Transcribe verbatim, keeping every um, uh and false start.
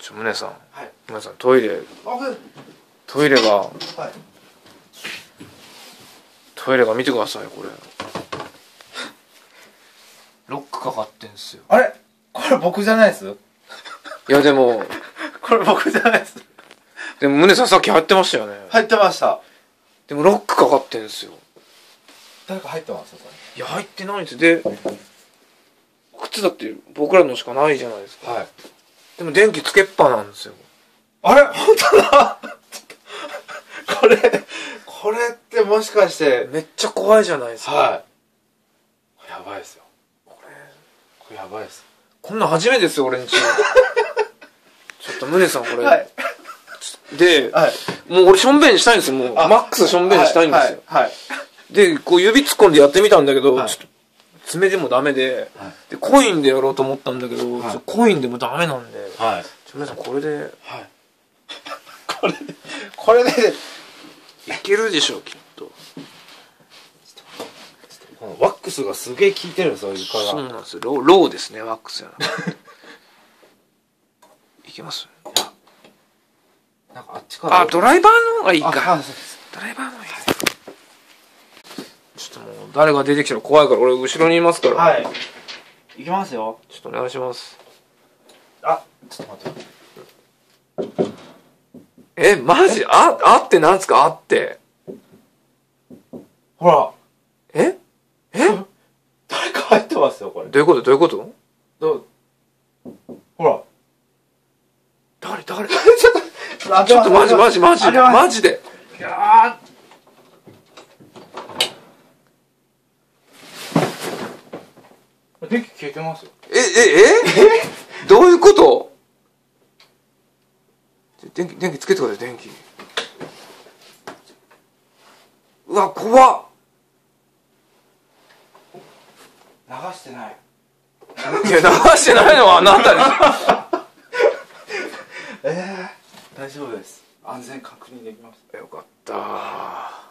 ちょ、宗さん。 はい。 宗さん、トイレ。 あ、はい。 トイレが。 はい。 トイレが見てください、これ。ロックかかってんすよ。 あれこれ僕じゃないです。 いや、でも。 これ僕じゃないです。 でも、宗さんさっき入ってましたよね。 入ってました。 でも、ロックかかってんすよ。 誰か入ってます？ いや、入ってないんです。で、靴だって僕らのしかないじゃないですか。 はい。 でも、電気つけっぱなんですよ。 あれ本当だこれ、これってもしかして。 めっちゃ怖いじゃないですか。 はい。やばいですよ。 これ。 これやばいです。 こんなん初めてですよ、俺んち。ちょっと、宗さん、これ。 はい。 で、 はい、 もう俺しょんべんしたいんですよ。もう、マックスしょんべんしたいんですよ。 はい。はいはい、 で、こう指突っ込んでやってみたんだけど、 はい、 ちょっと、爪でもダメで、 はい、 で、コインでやろうと思ったんだけど、はい、コインでもダメなんで、 はい。 ちょ、皆さんこれで、はい。 これで、これで、 いけるでしょう、きっと。 このワックスがすげえ効いてるんですよ、床が。 そうなんですよ。ロー、ローですね、ワックスやな。いけます？ なんかあっちから。 あ、ドライバーの方がいいか。ドライバーの方がいい。ちょっともう、誰が出てきたら怖いから、俺後ろにいますから。 はい。いきますよ。 ちょっとお願いします。 あ、ちょっと待って。 え、マジ？あ、あってなんですか？あって。 ほら。 え？え？ 誰か入ってますよ、これ。 どういうこと？どういうこと？ どう？ほら。 誰？誰？ ちょっと、 ちょっとマジマジマジで。マジで。 いやー。電気消えてますよ。 え、え、え？どういうこと？電気、電気つけてください、電気。うわ、怖っ。 流してない。 いや、流してないのはあなたです。 ええー、大丈夫です。安全確認できました。 よかった。